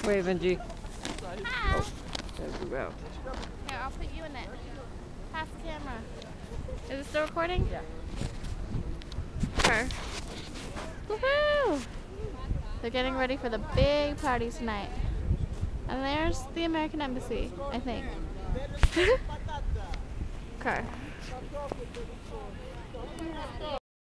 Wave, Benji. Hi. Oh, there we go. Here, I'll put you in it. Pass the camera. Is it still recording? Yeah. Sure. Woohoo! They're getting ready for the big party tonight. And there's the American Embassy, I think. Okay.